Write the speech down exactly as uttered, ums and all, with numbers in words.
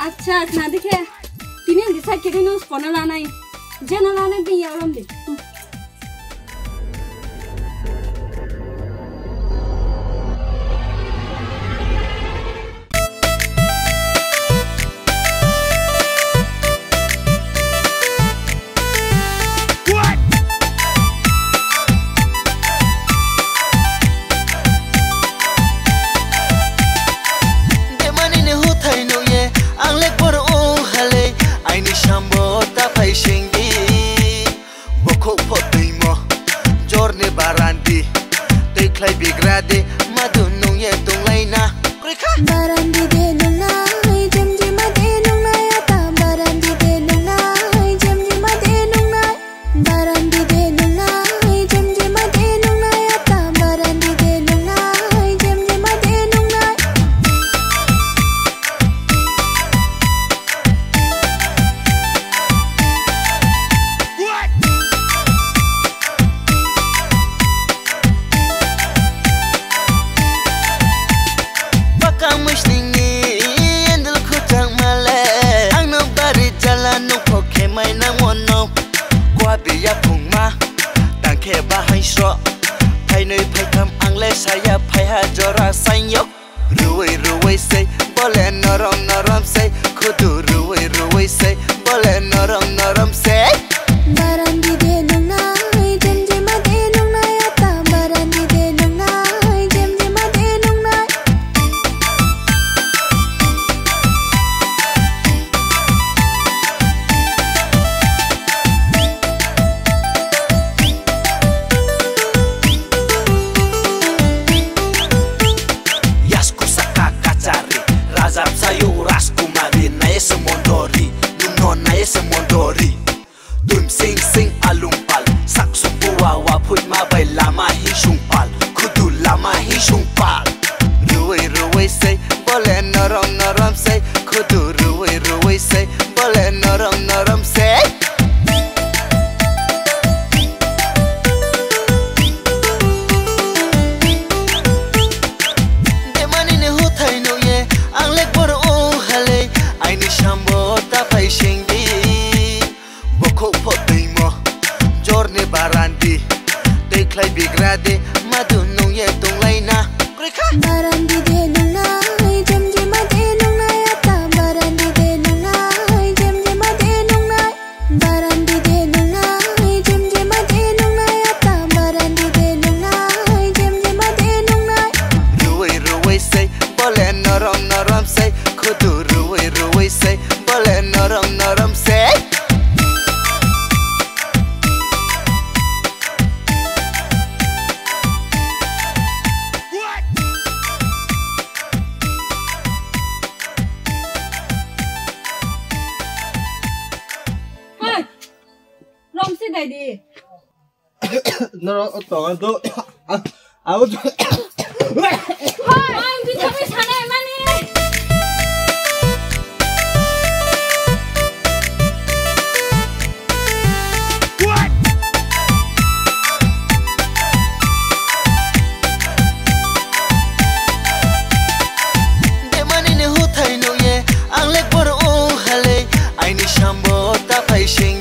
अच्छा ना देखे तीन डिसाइड के न्यूज़ पढ़ना लाना है जेना लाने भी यारों दे Barandi, they clay big rade, Madunu yet don't lay na. Barandi de Nuna, Jim Jima de Nuna, Barandi de Nuna, Jim Jima de Nuna, Barandi de Nuna, Jim Jima de Nuna, Barandi de Nuna, Jim Jima de Nuna. Saya payah jora sayang, ruway ruway say, boleh norom norom say, kudu ruway ruway say, boleh norom norom say. Barandi de Nuna, Jim Jima de Nuna, Barandi de Nuna, Jim Jima de Nuna. Razap sayo rasku mari na ese mondori, nuno na ese mondori. Dum sing sing alumpal, sak sumpua waput mabai lama hishumpal, kudu lama hishumpal. Ruway ruway say, boleh norom norom say, kudu ruway ruway say, boleh norom norom say. Barandi, they clay big rade, Madunu yet don't lay na. Barandi de Nuna, Jim Jima de Nuna, Barandi de Nuna, Jim Jima de Nuna, Barandi de Nuna, Jim Jima de Nuna, Barandi de Nuna, Jim Jima de Nuna. Ruway ruway say, boleh norom norom say, kudu ruway ruway say, boleh norom norom say. No, no, no, no. I was. I'm just a bit money. What? The money in the hotel, no, yeah. I'm like, what oh, hale. I need shambo, tapai shing.